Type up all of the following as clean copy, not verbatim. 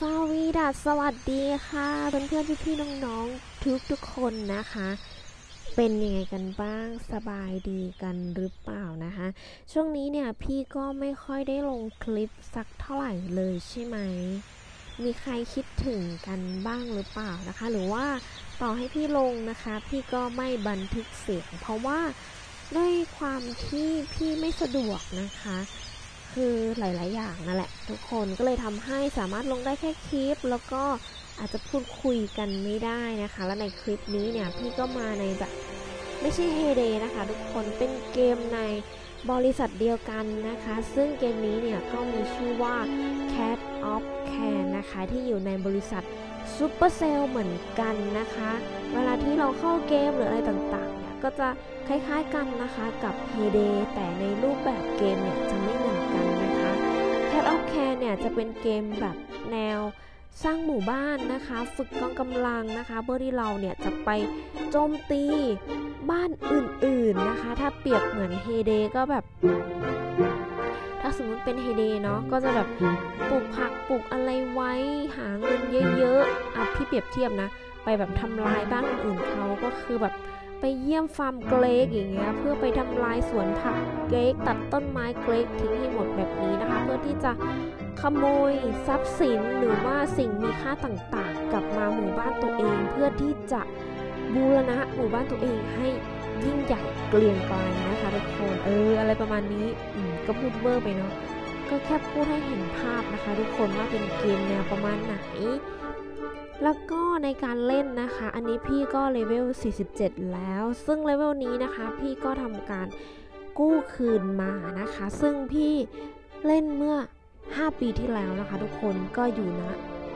สวัสดีค่ะเพื่อนๆพี่ๆน้องๆทุกคนนะคะเป็นยังไงกันบ้างสบายดีกันหรือเปล่านะคะช่วงนี้เนี่ยพี่ก็ไม่ค่อยได้ลงคลิปสักเท่าไหร่เลยใช่ไหมมีใครคิดถึงกันบ้างหรือเปล่านะคะหรือว่าต่อให้พี่ลงนะคะพี่ก็ไม่บันทึกเสียงเพราะว่าด้วยความที่พี่ไม่สะดวกนะคะคือหลายๆอย่างนั่นแหละทุกคนก็เลยทำให้สามารถลงได้แค่คลิปแล้วก็อาจจะพูดคุยกันไม่ได้นะคะและในคลิปนี้เนี่ยพี่ก็มาในแบบไม่ใช่เฮเดนะคะทุกคนเป็นเกมในบริษัทเดียวกันนะคะซึ่งเกมนี้เนี่ยก็มีชื่อว่า Cat of Can นะคะที่อยู่ในบริษัท Supercell เหมือนกันนะคะเวลาที่เราเข้าเกมหรืออะไรต่างๆเนี่ยก็จะคล้ายๆกันนะคะกับ Heyday แต่ในรูปแบบเกมเนี่ยจะไม่เหมือนกันนะคะ Cat of Can เนี่ยจะเป็นเกมแบบแนวสร้างหมู่บ้านนะคะฝึกกองกำลังนะคะเพื่อที่เราเนี่ยจะไปโจมตีบ้านอื่นๆนะคะถ้าเปรียบเหมือน Heyday ก็แบบถ้าสมมติเป็น Heyday เนาะก็จะแบบปลูกผักปลูกอะไรไว้หาเงินเยอะๆพี่เปรียบเทียบนะไปแบบทำลายบ้านอื่นๆเขาก็คือแบบไปเยี่ยมฟาร์มเกรกอย่างเงี้ยเพื่อไปทำลายสวนผักเกรกตัดต้นไม้เกรกทิ้งให้หมดแบบนี้นะคะเพื่อที่จะขโมยทรัพย์สินหรือว่าสิ่งมีค่าต่างๆกลับมาหมู่บ้านตัวเองเพื่อที่จะบูรณะหมู่บ้านตัวเองให้ยิ่งใหญ่เกรียงไกรนะคะทุกคนอะไรประมาณนี้ก็พูดเวอร์ไปเนาะก็แค่พูดให้เห็นภาพนะคะทุกคนว่าเป็นเกมแนวประมาณไหนแล้วก็ในการเล่นนะคะอันนี้พี่ก็เลเวล47แล้วซึ่งเลเวลนี้นะคะพี่ก็ทำการกู้คืนมานะคะซึ่งพี่เล่นเมื่อ5 ปีที่แล้วนะคะทุกคนก็อยู่นะ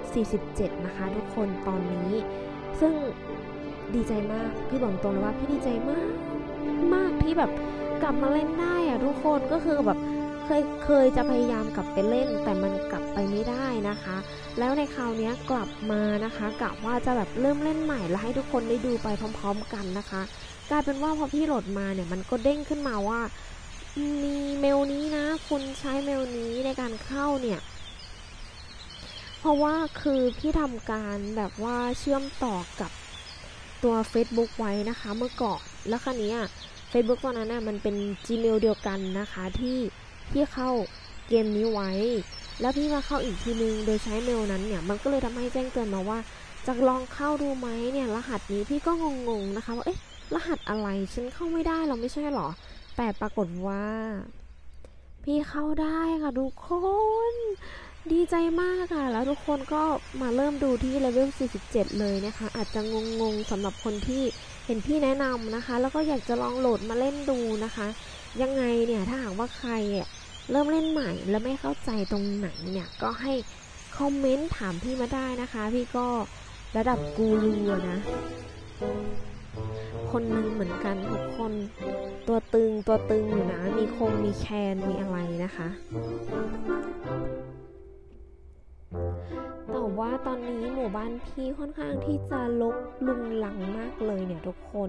47นะคะทุกคนตอนนี้ซึ่งดีใจมากพี่บอกตรงเลยว่าพี่ดีใจมากที่แบบกลับมาเล่นได้อะทุกคนก็คือแบบเคยจะพยายามกลับไปเล่นแต่มันกลับไปไม่ได้นะคะแล้วในคราวนี้กลับมานะคะกะว่าจะแบบเริ่มเล่นใหม่แล้วให้ทุกคนได้ดูไปพร้อมๆกันนะคะกลายเป็นว่าพอพี่โหลดมาเนี่ยมันก็เด้งขึ้นมาว่ามีเมลนี้นะคุณใช้เมลนี้ในการเข้าเนี่ยเพราะว่าคือพี่ทำการแบบว่าเชื่อมต่อกับตัว Facebook ไว้นะคะเมื่อก่อนแล้วคราวนี้Facebook ตอนนั้นมันเป็น Gmail เดียวกันนะคะที่เข้าเกมนี้ไว้แล้วพี่มาเข้าอีกทีนึงโดยใช้เมลนั้นเนี่ยมันก็เลยทำให้แจ้งเตือนมาว่าจะลองเข้าดูไหมเนี่ยรหัสนี้พี่ก็งงๆนะคะว่าเอ๊ะรหัสอะไรฉันเข้าไม่ได้เราไม่ใช่หรอแต่ปรากฏว่าพี่เข้าได้ค่ะทุกคนดีใจมากค่ะแล้วทุกคนก็มาเริ่มดูที่เลเวล47เลยนะคะอาจจะงงๆสำหรับคนที่เห็นพี่แนะนำนะคะแล้วก็อยากจะลองโหลดมาเล่นดูนะคะยังไงเนี่ยถ้าหากว่าใครเริ่มเล่นใหม่แล้วไม่เข้าใจตรงไหนเนี่ยก็ให้คอมเมนต์ถามพี่มาได้นะคะพี่ก็ระดับกูรูนะคนนึงเหมือนกันทุกคนตัวตึงอยู่นะมีแคนมีอะไรนะคะแต่ว่าตอนนี้หมู่บ้านพี่ค่อนข้างที่จะรกรุงรังมากเลยเนี่ยทุกคน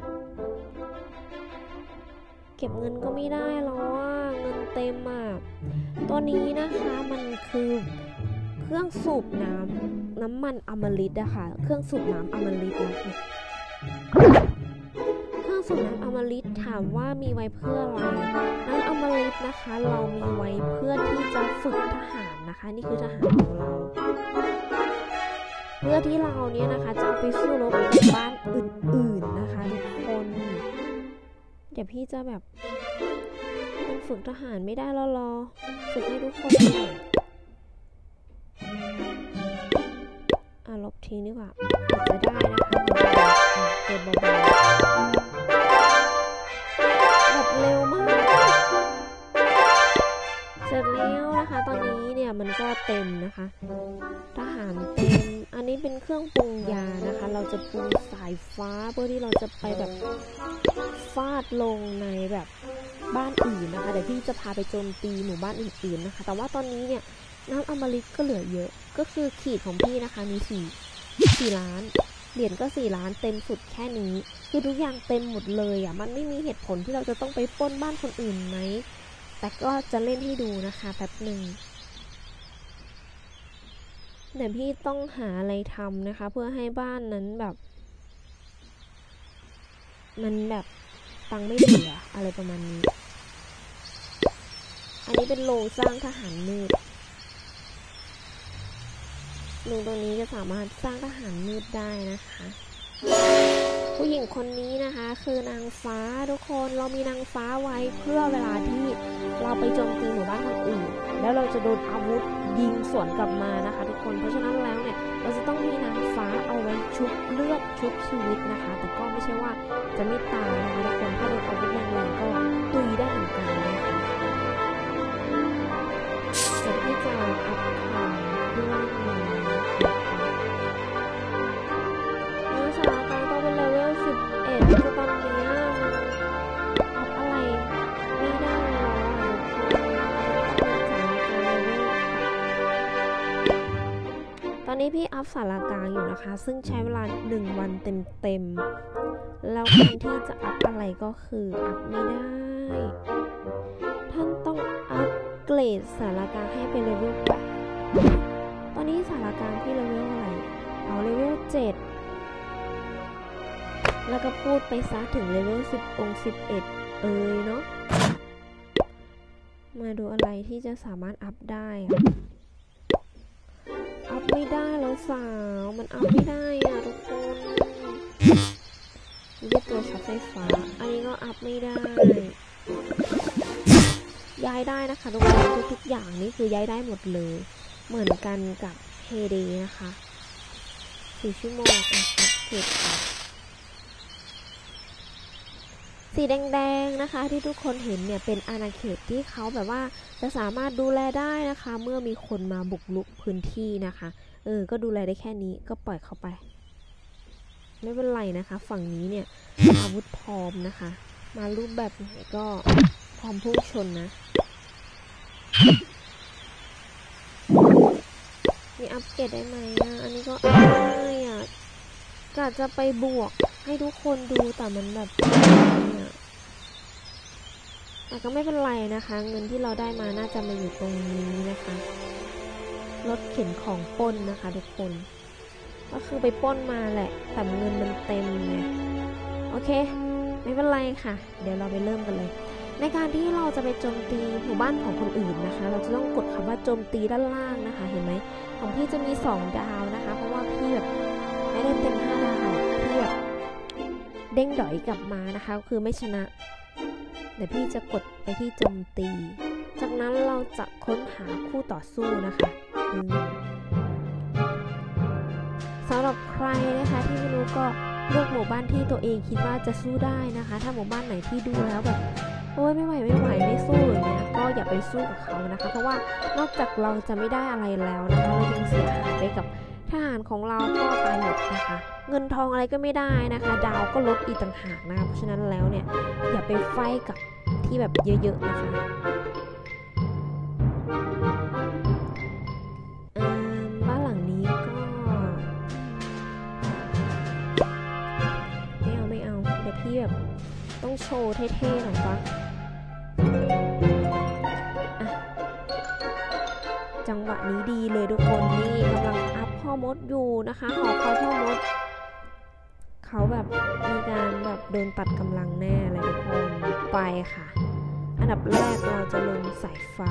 เก็บเงินก็ไม่ได้แล้วเงินเต็มตัวนี้นะคะมันคือเครื่องสูบน้ำมันอมฤตค่ะเครื่องสูบน้ำอมฤตนะคะเครื่องสูบน้ำอมฤตถามว่ามีไว้เพื่ออะไรน้ำอมฤตนะคะเรามีไว้เพื่อที่จะฝึกทหารนะคะนี่คือทหารของเราเพื่อที่เราเนี่ยนะคะจะเอาไปสู้รบกับบ้านอื่นๆนะคะทุกคนเดี๋ยวพี่จะแบบมันฝึกทหารไม่ได้แล้วรอฝึกให้ทุกคนหน่อยลบทิ้งดีกว่าอาจจะได้นะคะเบาๆแบบเร็วมากเสร็จแล้วนะคะตอนนี้เนี่ยมันก็เต็มนะคะทหารเต็มอันนี้เป็นเครื่องปรุงยานะคะเราจะปรุงสายฟ้าเพื่อที่เราจะไปแบบฟาดลงในแบบบ้านอื่นนะคะเดี๋ยวพี่จะพาไปโจมตีหมู่บ้านอื่นๆนะคะแต่ว่าตอนนี้เนี่ยน้ำอมฤตก็เหลือเยอะก็คือขีดของพี่นะคะมี4 ล้านเหรียญก็4 ล้านเต็มสุดแค่นี้คือทุกอย่างเต็มหมดเลยมันไม่มีเหตุผลที่เราจะต้องไปปล้นบ้านคนอื่นไหมแต่ก็จะเล่นให้ดูนะคะแป๊บหนึ่งเดี๋ยวพี่ต้องหาอะไรทำนะคะเพื่อให้บ้านนั้นแบบมันแบบตังไม่เหลืออะไรประมาณนี้อันนี้เป็นโรงสร้างทหารมืดโรงตรงนี้จะสามารถสร้างทหารมืดได้นะคะผู้หญิงคนนี้นะคะคือนางฟ้าทุกคนเรามีนางฟ้าไว้เพื่อเวลาที่เราไปโจมตีหมู่บ้านคนอื่นแล้วเราจะโดนอาวุธยิงสวนกลับมานะคะทุกคนเพราะฉะนั้นแล้วเนี่ยเราจะต้องมีนางฟ้าเอาไว้ชุบเลือดชุบชีวิตนะคะแต่ก็ไม่ใช่ว่าจะไม่ตายนะคะทุกคนถ้าโดนอาวุธแรงๆก็ตุยได้เหมือนกันนะคะแต่ที่จะอัพความด้วยมือสถานการณ์ต้องเป็นเลเวล11คือตอนนี้มันอัพอะไรไม่ได้แล้วตอนนี้พี่อัพสารกลางอยู่นะคะซึ่งใช้เวลา1 วันเต็มๆแล้วการที่จะอัพอะไรก็คืออัพไม่ได้ท่านต้องอัพเกรดสารกลางให้เป็นเลเวล8ตอนนี้สารกลางที่เลเวลอะไรเอาเลเวล7แล้วก็พูดไปซะถึงเลเวล11เนาะมาดูอะไรที่จะสามารถอัพได้อัพไม่ได้แล้วสาวมันอัพไม่ได้อะทุกคนนี่ตัวช็อตไฟฟ้าอันนี้ก็อัพไม่ได้ย้ายได้นะคะทุกคนทุกอย่างนี่คือย้ายได้หมดเลยเหมือนกันกับเฮเดนะคะ4 ชั่วโมงอัพเสร็จสีแดงๆนะคะที่ทุกคนเห็นเนี่ยเป็นอาณาเขตที่เขาแบบว่าจะสามารถดูแลได้นะคะเมื่อมีคนมาบุกรุกพื้นที่นะคะก็ดูแลได้แค่นี้ก็ปล่อยเขาไปไม่เป็นไรนะคะฝั่งนี้เนี่ยอาวุธพร้อมนะคะมารูปแบบไหนก็พร้อมพุ่งชนนะมีอัปเกรดได้ไหมอันนี้ก็ได้อ่ะกะจะไปบวกให้ทุกคนดูแต่มันแบบแต่ก็ไม่เป็นไรนะคะเงินที่เราได้มาน่าจะมาอยู่ตรงนี้นะคะรถเข็นของปล้นนะคะทุกคนก็คือไปปล้นมาแหละแต่เงินมันเต็มไงโอเคไม่เป็นไรค่ะเดี๋ยวเราไปเริ่มกันเลยในการที่เราจะไปโจมตีหมู่บ้านของคนอื่นนะคะเราจะต้องกดคำว่าโจมตีด้านล่างนะคะเห็นไหมของพี่จะมี2 ดาวนะคะเพราะว่าพี่แบบไม่ได้เต็ม5 ดาวพี่แบบเด้งดอยกลับมานะคะคือไม่ชนะเดี๋ยวพี่จะกดไปที่โจมตีจากนั้นเราจะค้นหาคู่ต่อสู้นะคะสำหรับใครนะคะที่ไม่รู้ก็เลือกหมู่บ้านที่ตัวเองคิดว่าจะสู้ได้นะคะถ้าหมู่บ้านไหนที่ดูแล้วแบบโอ้ยไม่ไหวไม่สู้อย่างเงี้ยก็อย่าไปสู้กับเขานะคะเพราะว่านอกจากเราจะไม่ได้อะไรแล้วนะคะเรายังเสียหายไปกับทหารของเราก็ตายหมดนะคะเงินทองอะไรก็ไม่ได้นะคะดาวก็ลดอีกต่างหากนะคะเพราะฉะนั้นแล้วเนี่ยอย่าไปไฟกับที่แบบเยอะๆนะคะบ้านหลังนี้ก็ไม่เอาเดี๋ยวพี่แบบต้องโชว์เท่ๆหน่อยปะจังหวะนี้ดีเลยทุกคนนี่กำลังอัพพ่อมดอยู่นะคะหอคอยพ่อมดเขาแบบมีการแบบโดนตัดกำลังแน่เลยทุกคนไปค่ะอันดับแรกเราจะลงสายฟ้า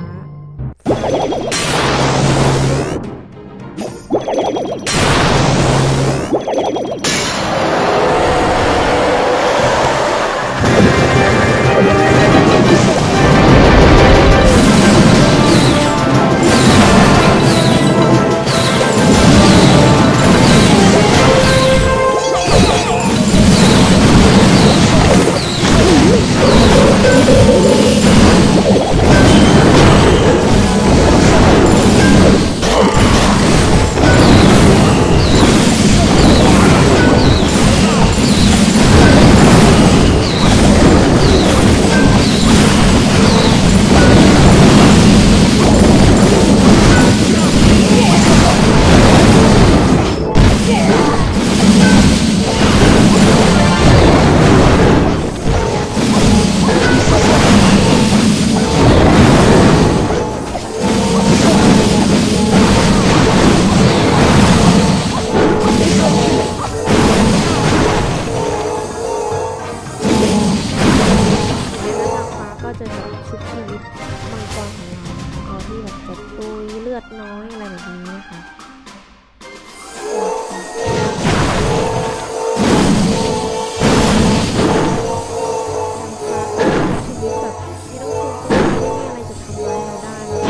เลือดน้อยอะไรแบบนี้นะคะชีวิตแบบไม่ต้องกลัวไม่มีอะไรจะทำร้ายเราได้เลย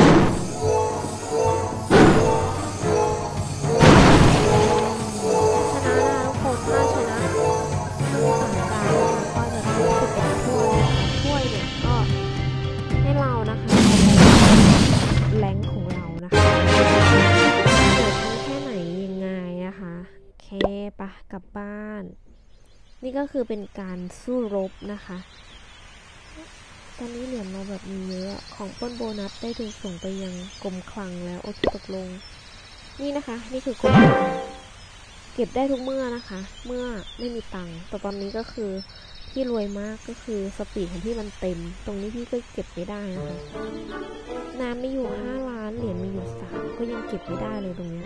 ชนะนะทุกคนถ้าชนะทั้ง3 การก็จะได้11 ถ้วยเนี่ยก็ให้เรานะคะแรงของเรานะคะเกิดแค่ไหนยังไงนะคะแค่ปะกลับบ้านนี่ก็คือเป็นการสู้รบนะคะตอนนี้เหรียญเราแบบมีเยอะของปล้นโบนัสได้ถูกส่งไปยังกรมคลังแล้วโอเคตกลงนี่นะคะนี่คือกรมคลังเก็บได้ทุกเมื่อนะคะเมื่อไม่มีตังค์แต่ตอนนี้ก็คือพี่รวยมากก็คือสปีดของพี่มันเต็มตรงนี้พี่ก็เก็บไม่ได้นะคะน้ำมีอยู่5 ล้านเหรียญมีอยู่3ก็ยังเก็บไม่ได้เลยตรงนี้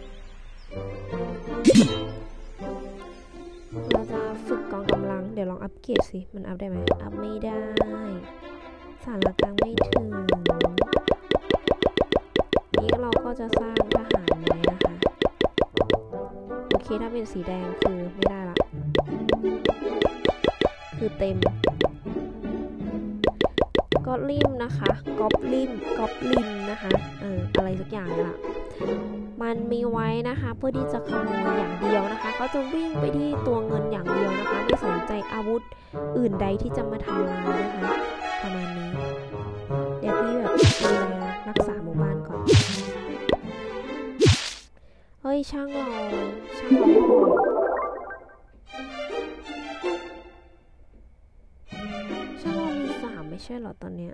เราจะฝึกกองกำลังเดี๋ยวลองอัปเกรดสิมันอัพได้ไหมอัพไม่ได้สารกลางไม่ถึงนี้เราก็จะสร้างทหารไว้นะคะโอเคถ้าเป็นสีแดงคือไม่ได้ละคือเต็มก็ลิมนะคะก๊อบลิมนะคะอะไรสักอย่างนี่แหละมันมีไว้นะคะเพื่อที่จะขโมยอย่างเดียวนะคะเขาจะวิ่งไปที่ตัวเงินอย่างเดียวนะคะไม่สนใจอาวุธอื่นใดที่จะมาทำลายนะคะประมาณนี้เดี๋ยวพี่แบบดูแลรักษาหมู่บ้านก่อนเฮ้ยช่างเราไม่พอช่างเรามี3ไม่ใช่เหรอตอนเนี้ย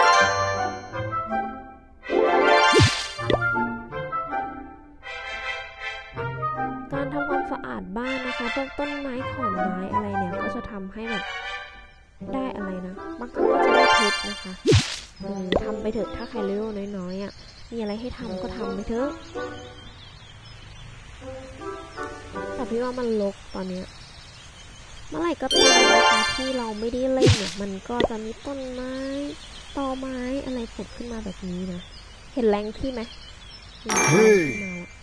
การทำความสะอาดบ้านนะคะพวกต้นไม้ขอนไม้อะไรเนี่ยก็จะทำให้แบบได้อะไรนะบางครั้งก็จะได้เพชรนะคะทำไปเถอะถ้าใครเลเวลน้อยๆอ่ะมีอะไรให้ทำก็ทำไปเถอะแต่พี่ว่ามันรกตอนเนี้ยเมื่อไหร่ก็ตามนะคะที่เราไม่ได้เล่นเนี่ยมันก็จะมีต้นไม้ตอไม้อะไรผุดขึ้นมาแบบนี้นะเห็นแรงพี่ไหมเฮ้ย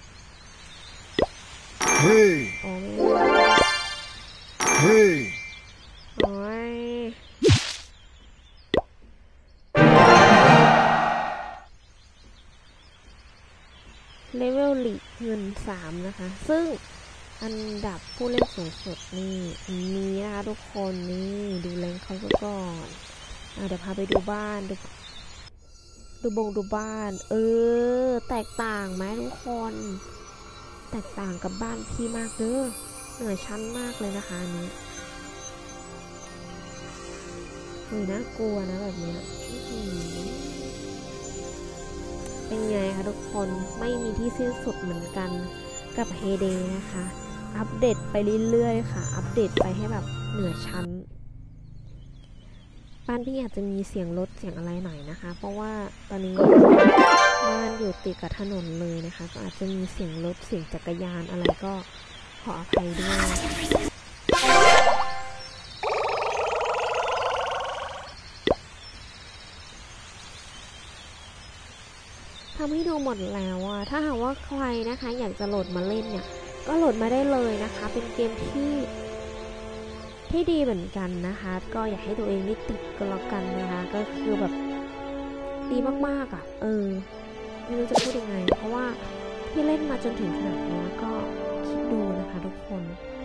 อ๋อไม่เฮ้ยโอ้ยเลเวลลีกเงิน3นะคะซึ่งอันดับผู้เล่นสูงสุดนี่นี้นะคะทุกคนนี่ดูแรงเขาซะก่อนเดี๋ยวพาไปดูบ้านดูบ้านแตกต่างไหมทุกคนแตกต่างกับบ้านพี่มากเด้อเหนื่อยชั้นมากเลยนะคะอันนี้น่ากลัวนะแบบนี้เป็นไงคะทุกคนไม่มีที่สิ้นสุดเหมือนกันกับเฮเดย์นะคะอัปเดตไปเรื่อยๆค่ะอัปเดตไปให้แบบเหนือชั้นบ้านพี่อาจจะมีเสียงรถเสียงอะไรหน่อยนะคะเพราะว่าตอนนี้บ้านอยู่ติดกับถนนเลยนะคะก็อาจจะมีเสียงรถเสียงจักรยานอะไรก็ขออภัยด้วยทำให้ดูหมดแล้วอะถ้าหากว่าใครนะคะอยากจะโหลดมาเล่นเนี่ยก็โหลดมาได้เลยนะคะเป็นเกมที่ดีเหมือนกันนะคะก็อยากให้ตัวเองได้ติดก็แล้วกันนะคะก็คือแบบดีมากๆอ่ะไม่รู้จะพูดยังไงเพราะว่าพี่เล่นมาจนถึงขนาดนี้ก็คิดดูนะคะทุกคน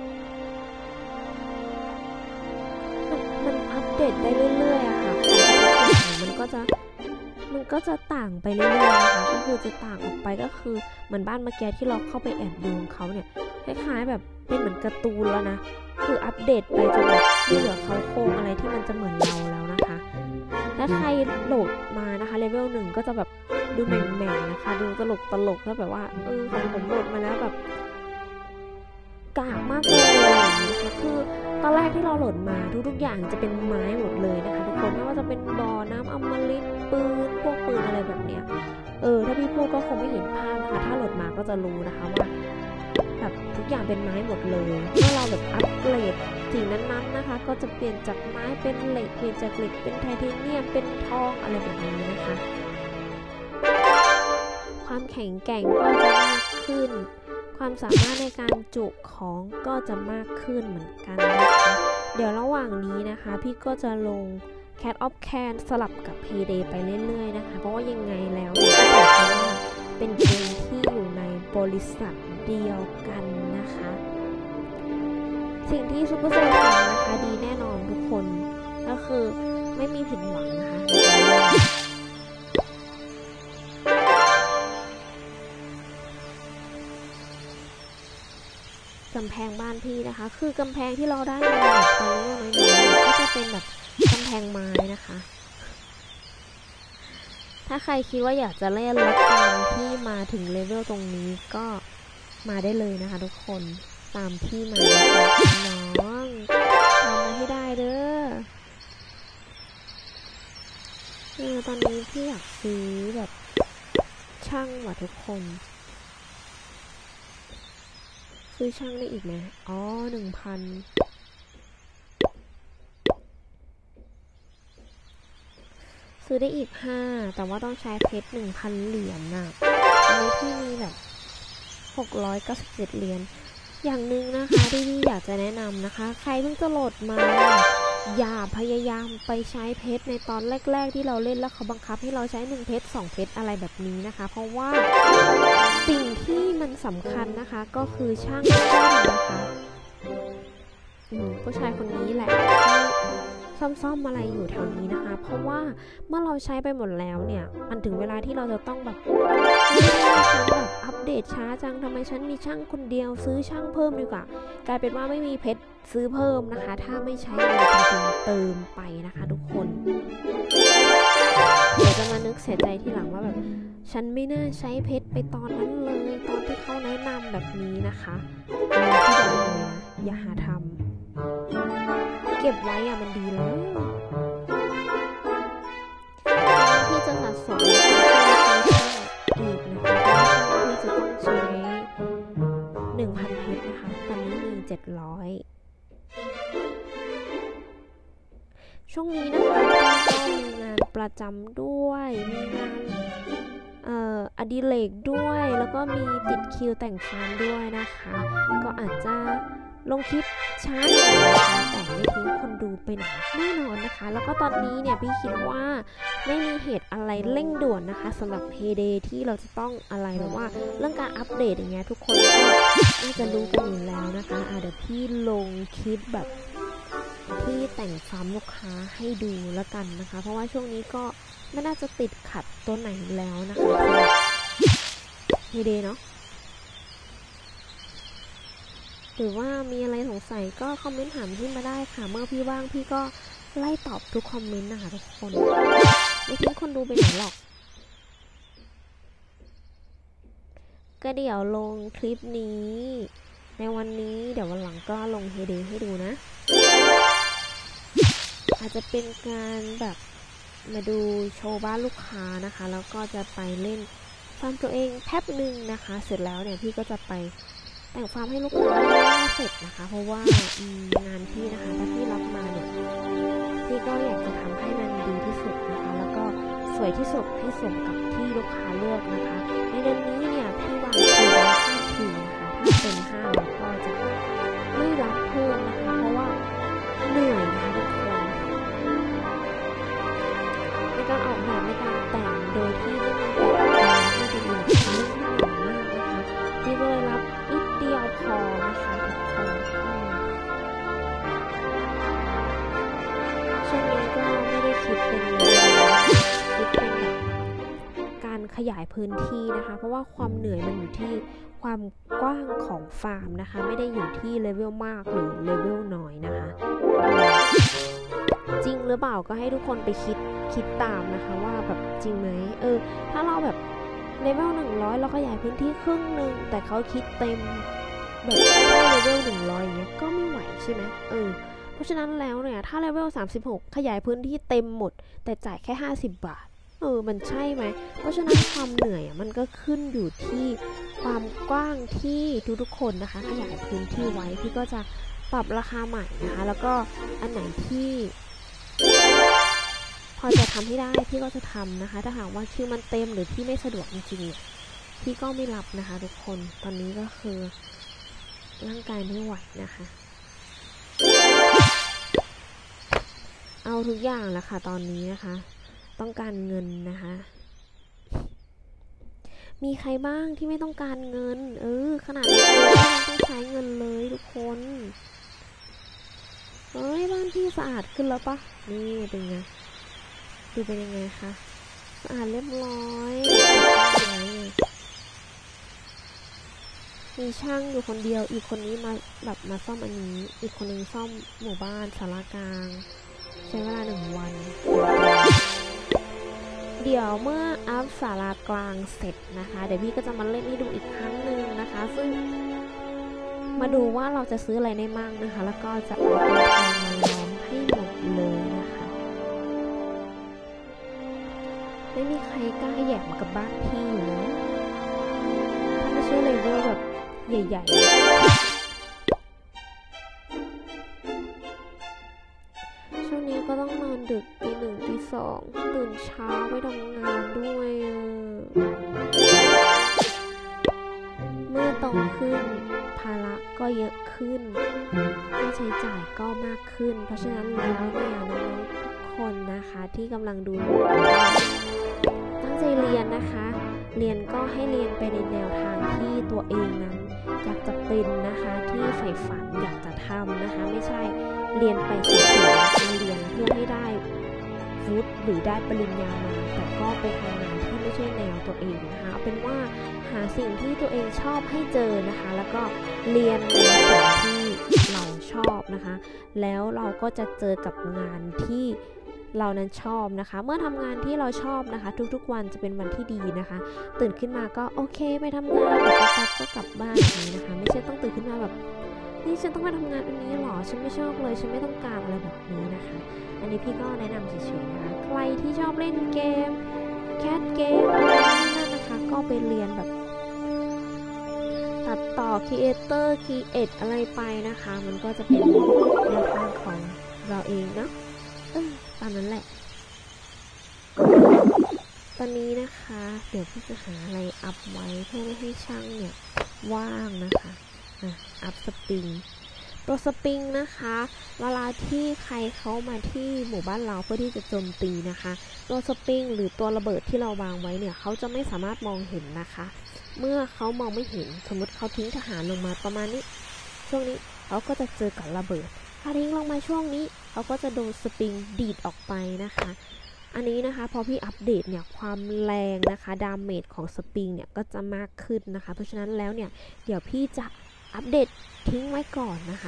มันอัปเดตได้เรื่อยๆอะค่ะมันก็จะต่างไปเรื่อยๆนะคะก็คือจะต่างออกไปก็คือเหมือนบ้านเมื่อกี้ที่เราเข้าไปแอบดูของเขาเนี่ยคล้ายๆแบบเป็นเหมือนการ์ตูนแล้วนะคืออัปเดตไปจนแบบไม่เหลือเขาโครงอะไรที่มันจะเหมือนเราแล้วนะคะถ้าใครโหลดมานะคะเลเวล1ก็จะแบบดูแหม่งๆนะคะดูตลกแล้วแบบว่าของผมโหลดมาแล้วแบบกากมากเลยนะคะคือตอนแรกที่เราโหลดมาทุกๆอย่างจะเป็นไม้หมดเลยนะคะทุกคนไม่ว่าจะเป็นบ่อน้ำอมฤตปืนพวกปืนอะไรแบบเนี้ยถ้าพี่พูดก็คงไม่เห็นภาพนะคะถ้าโหลดมาก็จะรู้นะคะว่าแบบทุกอย่างเป็นไม้หมดเลยเมื่อเราแบบอัปเกรดสิ่งนั้นๆนะคะก็จะเปลี่ยนจากไม้เป็นเหล็กเปลี่ยนจากเหล็กเป็นไทเทเนียมเป็นทองอะไรแบบนี้นะคะควความแข็งแกร่งก็จะมากขึ้นความสามารถในการจุของก็จะมากขึ้นเหมือนกันนะคะเดี๋ยวระหว่างนี้นะคะพี่ก็จะลง Cat of Can สลับกับ Payday ไปเรื่อยๆนะคะเพราะว่ายังไงแล้วเนี่ยก็ถือว่าเป็นเกมที่อยู่ในบริษัทเดียวกันนะคะสิ่งที่ซูเปอร์เซลล์ทำนะคะดีแน่นอนทุกคนก็คือไม่มีผิดหวังนะคะกำแพงบ้านพี่นะคะคือกำแพงที่เราได้มาแบบตอนนี้น้อยๆก็จะเป็นแบบกำแพงไม้นะคะถ้าใครคิดว่าอยากจะเล่นแล้วตามที่มาถึงเลเวลตรงนี้ก็มาได้เลยนะคะทุกคนตามที่มาน้องทำมาให้ได้เด้อตอนนี้พี่อยากซื้อแบบช่างว่ะทุกคนซื้อช่างได้อีกไหมอ๋อ 1,000 ซื้อได้อีก5แต่ว่าต้องใช้เพชร 1,000 เหรียญน่ะอันนี้พี่มีแบบ697 เหรียญอย่างหนึ่งนะคะที่พี่อยากจะแนะนำนะคะใครเพิ่งจะโหลดมาอย่าพยายามไปใช้เพชรในตอนแรกๆที่เราเล่นแล้วเขาบังคับให้เราใช้1เพชร2เพชรอะไรแบบนี้นะคะเพราะว่าสิ่งที่มันสำคัญนะคะก็คือช่างซ่อมนะคะผู้ชายคนนี้แหละที่ซ่อมอะไรอยู่แถวนี้นะคะเพราะว่าเมื่อเราใช้ไปหมดแล้วเนี่ยมันถึงเวลาที่เราจะต้องแบบฉันแบบอัปเดตช้าจังทำไมฉันมีช่างคนเดียวซื้อช่างเพิ่มดีกว่ากลายเป็นว่าไม่มีเพชรซื้อเพิ่มนะคะถ้าไม่ใช้เงินจริงๆเติมไปนะคะทุกคนเดี๋ยวจะมานึกเสียใจทีหลังว่าแบบฉันไม่น่าใช้เพชรไปตอนนั้นเลยตอนที่เขาแนะนำแบบนี้นะคะที่บอกเลยนะอย่าหาทำเก็บไว้อะมันดีแล้วพี่จะสะสมอีกนะคะพี่จะต้องใช้ 1,000 เพชรนะคะตอนนี้มี700ช่วงนี้นะคะก็มีงานประจำด้วยมีงานอดิเรกด้วยแล้วก็มีติดคิวแต่งฟาร์มด้วยนะคะก็อาจจะลงคลิปช้าหน่อยนะคะแต่ไม่ทิ้งคนดูไปไหนแน่นอนนะคะแล้วก็ตอนนี้เนี่ยพี่คิดว่าไม่มีเหตุอะไรเร่งด่วนนะคะสำหรับ Payday ที่เราจะต้องอะไรแบบว่าเรื่องการอัปเดตอย่างเงี้ยทุกคนก็น่าจะรู้กันอยู่แล้วนะคะเดี๋ยวพี่ลงคลิปแบบที่แต่งฟาร์มลูกค้าให้ดูแล้วกันนะคะเพราะว่าช่วงนี้ก็ไม่น่าจะติดขัดตัวไหนแล้วนะคะสำหรับ Payday เนาะหรือว่ามีอะไรสงสัยก็คอมเมนต์ถามพี่มาได้ค่ะเมื่อพี่ว่างพี่ก็ไล่ตอบทุกคอมเมนต์นะคะทุกคนไม่ทิ้งคนดูไปไหนหรอกก็เดี๋ยวลงคลิปนี้ในวันนี้เดี๋ยววันหลังก็ลง Payday ให้ดูนะอาจจะเป็นการแบบมาดูโชว์บ้านลูกค้านะคะแล้วก็จะไปเล่นฟาร์มตัวเองแป๊บนึงนะคะเสร็จแล้วเนี่ยพี่ก็จะไปแต่งฟาร์มให้ลูกค้าเสร็จนะคะเพราะว่างานพี่นะคะถ้าพี่รับมาเนี่ยพี่ก็อยากจะทำให้มันดีที่สุดนะคะแล้วก็สวยที่สุดให้สมกับที่ลูกค้าเลือกนะคะในเดือนนี้เนี่ยพี่วางคิวไว้5 คิวนะคะถ้าเป็น5เราก็จะไม่รับเพิ่มนะคะเพราะว่าเหนื่อยนะคะทุกคนในการออกแบบในการแต่งโดยที่ไม่มีแบบไม่เป็นมือที่เหนื่อยมากนะคะพี่ก็เลยรับนิดเดียวพอนะคะทุกคนช่วงนี้ก็ไม่ได้คิดเป็นคิดเป็นแบบการขยายพื้นที่นะคะเพราะว่าความเหนื่อยมันอยู่ที่ความกว้างของฟาร์มนะคะไม่ได้อยู่ที่เลเวลมากหรือเลเวลน้อยนะคะจริงหรือเปล่าก็ให้ทุกคนไปคิดตามนะคะว่าแบบจริงไหมถ้าเราแบบเลเวล100เราขยายพื้นที่ครึ่งนึงแต่เขาคิดเต็มแบบเลเวล100อย่างเงี้ยก็ไม่ไหวใช่ไหมเพราะฉะนั้นแล้วเนี่ยถ้าเลเวล36ขยายพื้นที่เต็มหมดแต่จ่ายแค่50 บาทมันใช่ไหมเพราะฉะนั้นความเหนื่อยมันก็ขึ้นอยู่ที่ความกว้างที่ทุกคนนะคะขยายพื้นที่ไว้พี่ก็จะปรับราคาใหม่นะคะแล้วก็อันไหนที่พอจะทำให้ได้พี่ก็จะทำนะคะถ้าหากว่าคิวมันเต็มหรือพี่ไม่สะดวกจริงพี่ก็ไม่รับนะคะทุกคนตอนนี้ก็คือร่างกายไม่ไหวนะคะเอาทุกอย่างแล้วค่ะตอนนี้นะคะต้องการเงินนะคะมีใครบ้างที่ไม่ต้องการเงินขนาดเราต้องใช้เงินเลยทุกคนบ้านพี่สะอาดขึ้นแล้วปะนี่เป็นไงดูเป็นยังไงคะสะอาดเรียบร้อยมีช่างอยู่คนเดียวอีกคนนี้มาซ่อมอันนี้อีกคนนึงซ่อมหมู่บ้านศาลากลางใช้เวลา1 วันเดี๋ยวเมื่ออัพศาลากลางเสร็จนะคะเดี๋ยวพี่ก็จะมาเล่นให้ดูอีกครั้งหนึ่งนะคะซึ่งมาดูว่าเราจะซื้ออะไรได้มั่งนะคะแล้วก็จะเอาตัวทองมาล้อมให้หมดเลยนะคะไม่มีใครกล้าแหย่มกับบ้านพี่อยู่นะถ้าไม่ใช่เลเวลแบบใหญ่ๆช่วงนี้ก็ต้องนอนดึกตี 1 ตี 2ตื่นเช้าไปทำงานด้วยเมื่อโตขึ้นภาระก็เยอะขึ้นค่าใช้จ่ายก็มากขึ้นเพราะฉะนั้นแล้วเนี่ยน้องๆทุกคนนะคะที่กำลังดูตั้งใจเรียนนะคะเรียนก็ให้เรียนไปในแนวทางที่ตัวเองนั้นอยากจะเป็นนะคะที่ใฝ่ฝันอยากจะทำนะคะไม่ใช่เรียนไปเฉยๆเรียนเพื่อให้ได้วุฒิหรือได้ปริญญามาแต่ก็ไปทำงานที่ไม่ใช่แนวตัวเองนะคะเอาเป็นว่าหาสิ่งที่ตัวเองชอบให้เจอนะคะแล้วก็เรียนในสิ่งที่เราชอบนะคะแล้วเราก็จะเจอกับงานที่เรานั้นชอบนะคะเมื่อทำงานที่เราชอบนะคะทุกๆวันจะเป็นวันที่ดีนะคะตื่นขึ้นมาก็โอเคไปทำงานแล้วก็กลับบ้านอย่างนี้นะคะไม่ใช่ต้องตื่นขึ้นมาแบบนี่ฉันต้องไปทำงานอันนี้หรอฉันไม่ชอบเลยฉันไม่ต้องการอะไรแบบนี้นะคะอันนี้พี่ก็แนะนำเฉยๆนะคะใครที่ชอบเล่นเกมแคสเกมอะไรนั่นนะคะก็ไปเรียนแบบตัดต่อครีเอเตอร์ครีเอทอะไรไปนะคะมันก็จะเป็นแนวทางของเราเองเนาะตามนั้นแหละตอนนี้นะคะเดี๋ยวพี่จะหาอะไรอัพไว้เพื่อไม่ให้ช่างเนี่ยว่างนะคะอัพสปริงตัวสปริงนะคะเวลาที่ใครเข้ามาที่หมู่บ้านเราเพื่อที่จะโจมตีนะคะตัวสปริงหรือตัวระเบิดที่เราวางไว้เนี่ยเขาจะไม่สามารถมองเห็นนะคะเมื่อเขามองไม่เห็นสมมติเขาทิ้งทหารลงมาประมาณนี้ช่วงนี้เขาก็จะเจอกับระเบิดถ้าทิ้งลงมาช่วงนี้เขาก็จะโดนสปริงดีดออกไปนะคะอันนี้นะคะพอพี่อัปเดตเนี่ยความแรงนะคะดาเมจของสปริงเนี่ยก็จะมากขึ้นนะคะเพราะฉะนั้นแล้วเนี่ยเดี๋ยวพี่จะอัปเดตทิ้งไว้ก่อนนะคะ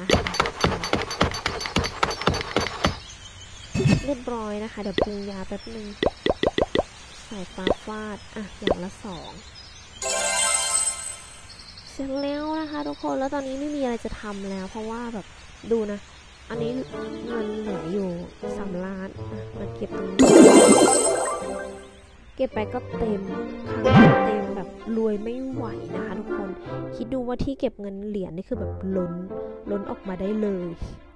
เรียบร้อยนะคะเดี๋ยวปรุงยาแป๊บนึงใส่ฟ้าฟาดอย่างละ2เสร็จแล้วนะคะทุกคนแล้วตอนนี้ไม่มีอะไรจะทำแล้วเพราะว่าแบบดูนะอันนี้เงินเหลืออยู่3 ล้านมาเก็บตรงนี้เก็บไปก็เต็มครั้งเต็มแบบรวยไม่ไหวนะคะทุกคนคิดดูว่าที่เก็บเงินเหรียญนี่คือแบบล้นออกมาได้เลย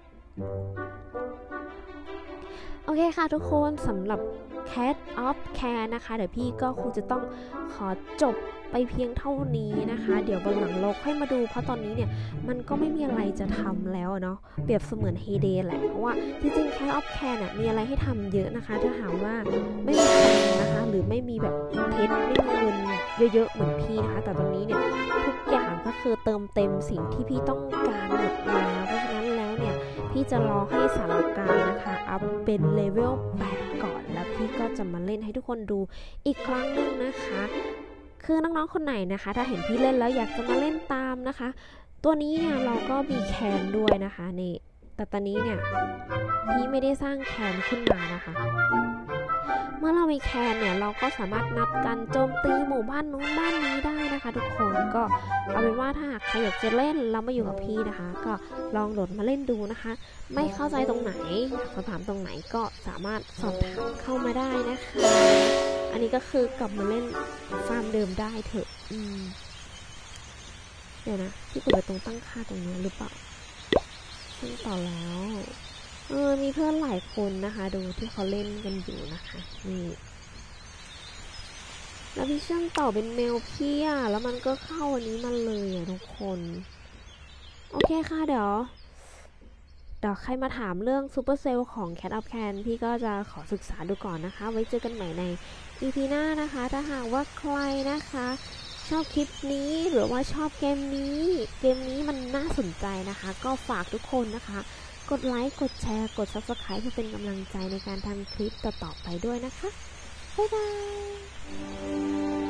โอเคค่ะทุกคนสำหรับ Cat of Care นะคะเดี๋ยวพี่ก็คงจะต้องขอจบไปเพียงเท่านี้นะคะเดี๋ยววันหลังเราค่อยมาดูเพราะตอนนี้เนี่ยมันก็ไม่มีอะไรจะทำแล้วเนาะเปรียบเสมือน Heyday แหละเพราะว่าจริงๆ Cat of Care เนี่ยมีอะไรให้ทำเยอะนะคะถ้าหากว่าไม่มีตังค์นะคะหรือไม่มีแบบเพชรไม่มีเงินเยอะๆเหมือนพี่นะคะแต่ตอนนี้เนี่ยทุกอย่างก็คือเติมเต็มสิ่งที่พี่ต้องการหมดแล้วเพราะฉะนั้นแล้วเนี่ยพี่จะรอให้สารกลางนะคะอัพเป็นเลเวล 8 ก่อนแล้วพี่ก็จะมาเล่นให้ทุกคนดูอีกครั้งหนึ่งนะคะคือน้องๆคนไหนนะคะถ้าเห็นพี่เล่นแล้วอยากจะมาเล่นตามนะคะตัวนี้เนี่ยเราก็มีแคนด้วยนะคะนี่แต่ตอนนี้เนี่ยพี่ไม่ได้สร้างแคนขึ้นมานะคะเมื่อเรามีแคนเนี่ยเราก็สามารถนัดกันโจมตีหมู่บ้านนู้นบ้านนี้ได้นะคะทุกคนก็เอาเป็นว่าถ้าหากใครอยากจะเล่นแล้วมาอยู่กับพี่นะคะก็ลองโหลดมาเล่นดูนะคะไม่เข้าใจตรงไหนสอบถามตรงไหนก็สามารถสอบถามเข้ามาได้นะคะอันนี้ก็คือกลับมาเล่นฟาร์มเดิมได้เถอะเดี๋ยวนะพี่กดไปตรงตั้งค่าตรงนี้หรือเปล่าซึ่งต่อแล้วมีเพื่อนหลายคนนะคะดูที่เขาเล่นกันอยู่นะคะนี่แล้วพี่เชื่อมต่อเป็นเมลพี่อะแล้วมันก็เข้าอันนี้มาเลยอะทุกคนโอเคค่ะเดี๋ยวใครมาถามเรื่องซูเปอร์เซลล์ของ Cat of Can พี่ก็จะขอศึกษาดูก่อนนะคะไว้เจอกันใหม่ใน EP หน้านะคะถ้าหากว่าใครนะคะชอบคลิปนี้หรือว่าชอบเกมนี้มันน่าสนใจนะคะก็ฝากทุกคนนะคะกดไลค์กดแชร์กด Subscribe เพื่อเป็นกำลังใจในการทำคลิปต่อๆไปด้วยนะคะบ๊ายบาย